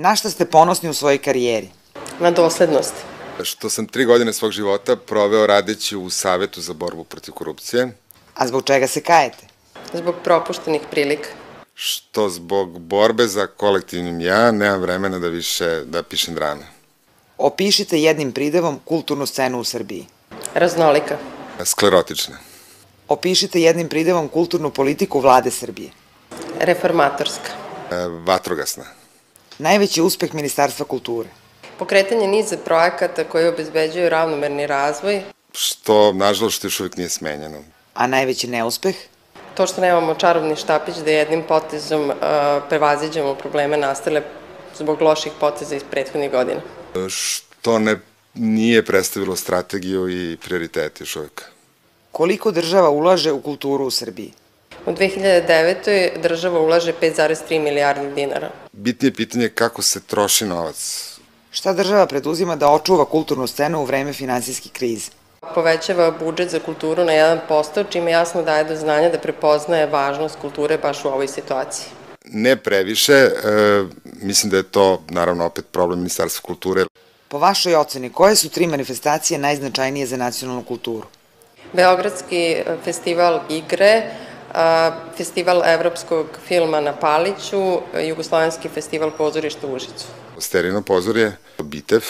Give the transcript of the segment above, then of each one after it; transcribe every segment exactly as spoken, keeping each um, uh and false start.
Na šta ste ponosni u svojoj karijeri? Na doslednost. Što sam tri godine svog života proveo radeći u Savetu za borbu protiv korupcije. A zbog čega se kajete? Zbog propuštenih prilika. Što zbog borbe za kolektivnim ja nemam vremena da više da pišem drame. Opišite jednim pridevom kulturnu scenu u Srbiji. Raznolika. Sklerotična. Opišite jednim pridevom kulturnu politiku vlade Srbije. Reformatorska. Vatrogasna. Najveći uspeh Ministarstva kulture. Pokretanje niza projekata koji obezbeđuju ravnomerni razvoj. Što, nažalost, još uvijek nije smenjeno. A najveći neuspeh? To što nemamo čarobni štapić da jednim potezom uh, prevaziđemo probleme nastale zbog loših poteza iz prethodnih godina. Što ne, nije predstavilo strategiju i prioritete još uvijek. Koliko država ulaže u kulturu u Srbiji? U dve hiljade devetoj. država ulaže pet zarez tri milijardi dinara. Bitnije pitanje je kako se troši novac. Šta država preduzima da očuva kulturnu scenu u vreme finansijske krize? Povećava budžet za kulturu na jedan posto, čime jasno daje do znanja da prepoznaje važnost kulture baš u ovoj situaciji. Ne previše, e, mislim da je to naravno opet problem Ministarstva kulture. Po vašoj oceni, koje su tri manifestacije najznačajnije za nacionalnu kulturu? Beogradski festival igre, festival evropskog filma na Paliću, Jugoslovenski festival pozorišta u Užicu. Sterino pozorje, Bitev,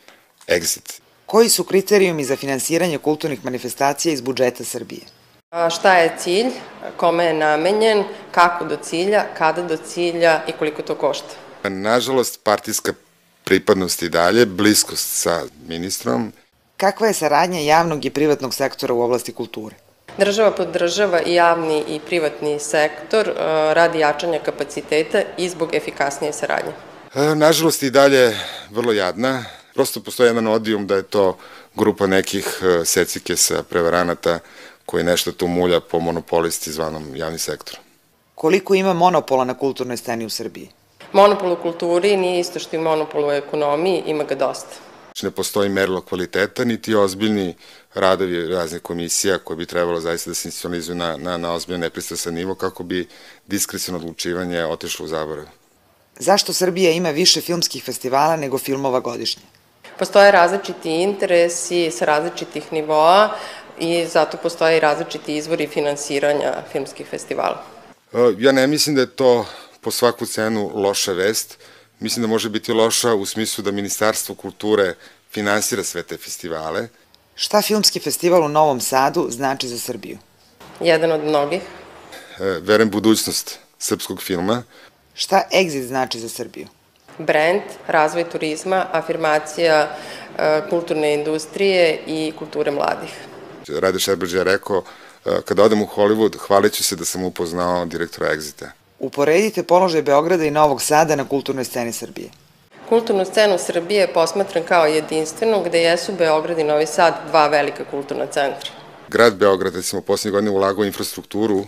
Exit. Koji su kriterijumi za finansiranje kulturnih manifestacija iz budžeta Srbije? Šta je cilj, kome je namenjen, kako do cilja, kada do cilja i koliko to košta? Nažalost, partijska pripadnost i dalje, bliskost sa ministrom. Kakva je saradnja javnog i privatnog sektora u oblasti kulture? Država podržava i javni i privatni sektor radi jačanja kapaciteta i zbog efikasnije saradnje. Nažalost, i dalje vrlo jadna. Prosto postoji jedan odijum da je to grupa nekih secikesa, prevaranata koji nešto tu mulja po monopolisti zvanom javni sektor. Koliko ima monopola na kulturnoj sceni u Srbiji? Monopol u kulturi nije isto što i monopol u ekonomiji, ima ga dosta. Ne postoji merilo kvaliteta, niti ozbiljni radovi raznih komisija koje bi trebalo zaista da se institucionalizuju na, na, na ozbiljno nepristrasan nivo kako bi diskreciono odlučivanje otišlo u zaborav. Zašto Srbija ima više filmskih festivala nego filmova godišnje? Postoje različiti interesi sa različitih nivoa i zato postoje i različiti izvori finansiranja filmskih festivala. Ja ne mislim da je to po svaku cenu loša vest. Mislim da može biti loša u smislu da Ministarstvo kulture finansira sve te festivale. Šta filmski festival u Novom Sadu znači za Srbiju? Jedan od mnogih. Verujem budućnost srpskog filma. Šta Exit znači za Srbiju? Brend, razvoj turizma, afirmacija kulturne industrije i kulture mladih. Rade Šebrđe je rekao, kada odem u Hollywood, hvaleću se da sam upoznao direktora Exita. Uporedite položaj Beograda i Novog Sada na kulturnoj sceni Srbije. Kulturnu scenu Srbije je posmatran kao jedinstvenu, gde jesu Beograd i Novi Sad dva velika kulturna centra. Grad Beograd, recimo, posljednje godine ulagao u infrastrukturu,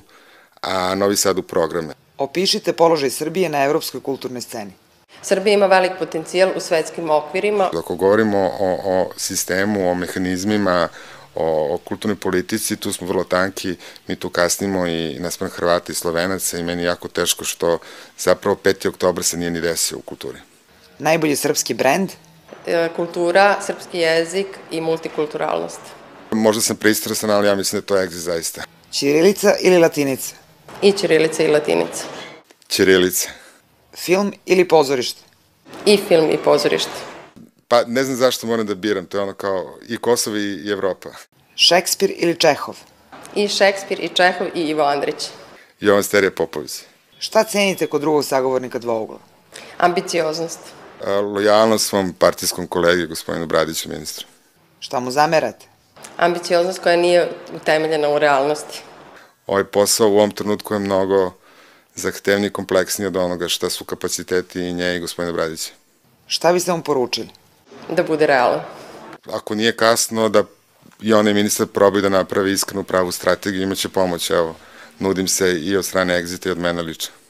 a Novi Sad u programe. Opišite položaj Srbije na evropskoj kulturnoj sceni. Srbija ima velik potencijal u svetskim okvirima. Ako govorimo o, o sistemu, o mehanizmima, o, o kulturnoj politici, tu smo vrlo tanki, mi tu kasnimo i naspram Hrvata i Slovenaca i meni jako teško što zapravo peti oktobar se nije ni desio u kulturi. Najbolji srpski brend? Kultura, srpski jezik i multikulturalnost. Možda sam pristrasan, ali ja mislim da to je Exit zaista. Ćirilica ili latinica? I ćirilica i latinica. Ćirilica. Film ili pozorište? I film i pozorište. Pa ne znam zašto moram da biram, to je ono kao i Kosovo i Evropa. Šekspir ili Čehov? I Šekspir i Čehov i Ivo Andrić. Jovan Sterija Popović. Šta cenite kod drugog sagovornika dvougla? Ambicioznost. Lojalnost svom partijskom kolegi, gospodinu Bradiću, ministru. Šta mu zamerate? Ambicioznost koja nije utemeljena u realnosti. Ovaj posao u ovom trenutku je mnogo zahtevniji i kompleksniji od onoga šta su kapaciteti i nje i gospodina Bradića. Šta biste mu poručili? Da bude realan. Ako nije kasno, da i onaj ministar probaju da napravi iskrenu pravu strategiju, imaće pomoć, evo, nudim se i od strane Exita i od mene lično.